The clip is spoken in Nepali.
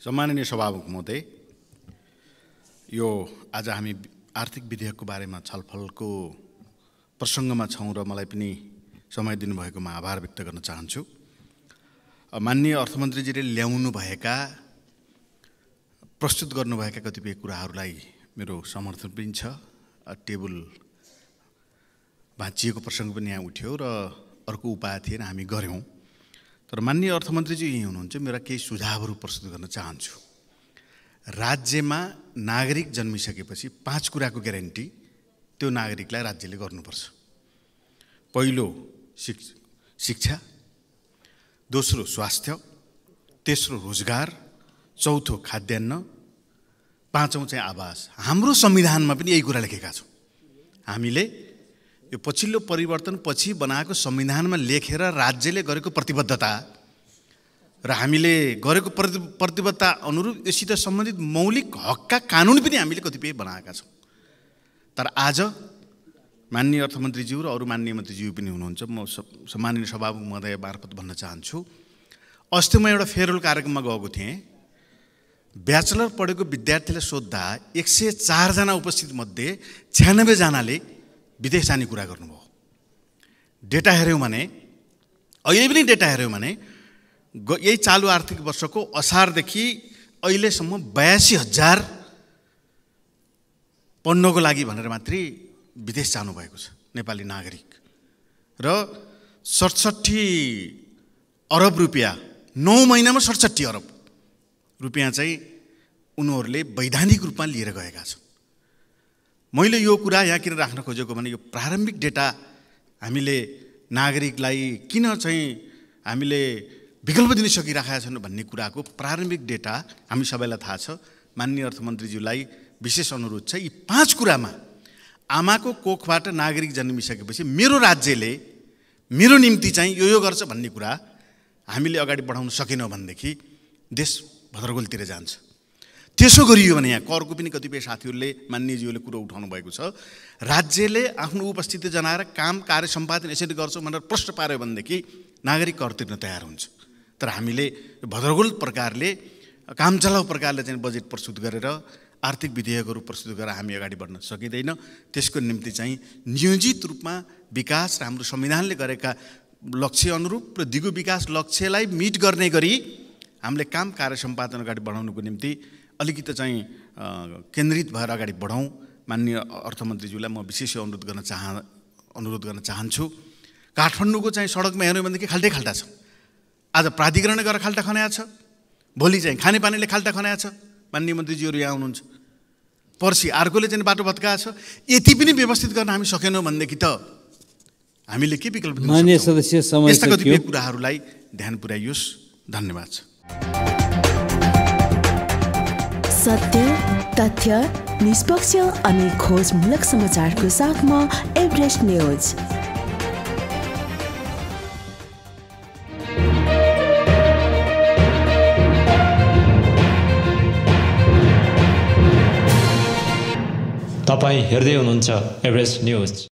सम्माननीय सभामुख महोदय, यो आज हामी आर्थिक विधेयकको बारेमा छलफलको प्रसङ्गमा छौं र मलाई पनि समय दिनुभएकोमा आभार व्यक्त गर्न चाहन्छु। माननीय अर्थमन्त्रीजीले ल्याउनु भएका प्रस्तुत गर्नुभएका कतिपय कुराहरूलाई मेरो समर्थन पनि छ। टेबल भाँचिएको प्रसङ्ग पनि यहाँ उठ्यो र अर्को उपाय थिएन, हामी गर्यौं। तर माननीय अर्थमन्त्रीजी यही हुनुहुन्छ, मेरा केही सुझावहरू प्रस्तुत गर्न चाहन्छु। राज्यमा नागरिक जन्मिसकेपछि 5 कुराको ग्यारेन्टी त्यो नागरिकलाई राज्यले गर्नुपर्छ। पहिलो शिक्षा, दोस्रो स्वास्थ्य, तेस्रो रोजगार, चौथो खाद्यान्न, पाँचौं चाहिँ आवास। हाम्रो संविधानमा पनि यही कुरा लेखेका छौं। हामीले यो पछिल्लो परिवर्तन पछि बनाएको संविधानमा लेखेर राज्यले गरेको प्रतिबद्धता र हामीले गरेको प्रतिबद्धता अनुरूप योसित सम्बन्धित मौलिक हकका कानुन पनि हामीले कतिपय बनाएका छौं। तर आज माननीय अर्थमन्त्रीज्यू र अरू माननीय मन्त्रीज्यू पनि हुनुहुन्छ, म सम्माननीय सभामुख महोदय मार्फत भन्न चाहन्छु। अस्ति म एउटा फेयरवेल कार्यक्रममा गएको थिएँ। ब्याचलर पढेको विद्यार्थीलाई सोद्धा 104 जना उपस्थित मध्ये 96 जनाले विदेश जाने कुरा गर्नुभयो। डेटा हेर्यौं भने, अहिले पनि डेटा हेर्यौं भने यही चालु आर्थिक वर्षको असारदेखि अहिलेसम्म 82,000 पढ्नको लागि भनेर मात्रै विदेश जानुभएको छ नेपाली नागरिक। र 67 अरब रुपियाँ 9 महिनामा 67 अरब रुपियाँ चाहिँ उनीहरूले वैधानिक रूपमा लिएर गएका छन्। मैले यो कुरा यहाँ किन राख्न खोजेको भने यो प्रारम्भिक डेटा हामीले नागरिकलाई किन चाहिँ हामीले विकल्प दिन सकिराखेका छन् भन्ने कुराको प्रारम्भिक डेटा हामी सबैलाई थाहा छ। माननीय अर्थमन्त्रीज्यूलाई विशेष अनुरोध छ, यी 5 कुरामा आमाको कोखबाट नागरिक जन्मिसकेपछि मेरो राज्यले मेरो निम्ति चाहिँ यो गर्छ भन्ने कुरा हामीले अगाडि बढाउन सकेनौं भनेदेखि देश भद्रगोलतिर जान्छ। त्यसो गरियो भने यहाँ करको पनि कतिपय साथीहरूले माननीयज्यूले कुरो उठाउनु भएको छ। राज्यले आफ्नो उपस्थिति जनाएर काम कार्य सम्पादन यसरी गर्छ भनेर प्रश्न पार्यो भनेदेखि नागरिक कर तिर्न तयार हुन्छ। तर हामीले भद्रगोल प्रकारले काम चलाउ प्रकारले चाहिँ बजेट प्रस्तुत गरेर आर्थिक विधेयकहरू प्रस्तुत गरेर हामी अगाडि बढ्न सकिँदैन। त्यसको निम्ति चाहिँ नियोजित रूपमा विकास र हाम्रो संविधानले गरेका लक्ष्य अनुरूप र दिगो विकास लक्ष्यलाई मिट गर्ने गरी हामीले काम कार्य सम्पादन अगाडि बढाउनुको निम्ति अलिकति चाहिँ केन्द्रित भएर अगाडि बढौँ। माननीय अर्थमन्त्रीज्यूलाई म विशेष अनुरोध गर्न चाहन्छु। काठमाडौँको चाहिँ सडकमा हेर्नु भनेदेखि खाल्टै खाल्टा छ। आज प्राधिकरणले गरेर खाल्टा खनाएको छ, भोलि चाहिँ खानेपानीले खाल्टा खनाएको छ। माननीय मन्त्रीज्यूहरू यहाँ हुनुहुन्छ, पर्सि अर्कोले चाहिँ बाटो भत्काएको छ। यति पनि व्यवस्थित गर्न हामी सकेनौँ भनेदेखि त हामीले के विकल्प दिन सक्छौँ? माननीय सदस्य, समय यस्ता कतिपय कुराहरूलाई ध्यान पुर्याइयोस्। धन्यवाद छ। सत्य, तथ्य, निष्पक्ष अनि खोजमूलक समाचारको साथमा एभरेस्ट न्यूज। तपाईं हेर्दै हुनुहुन्छ एभरेस्ट न्यूज।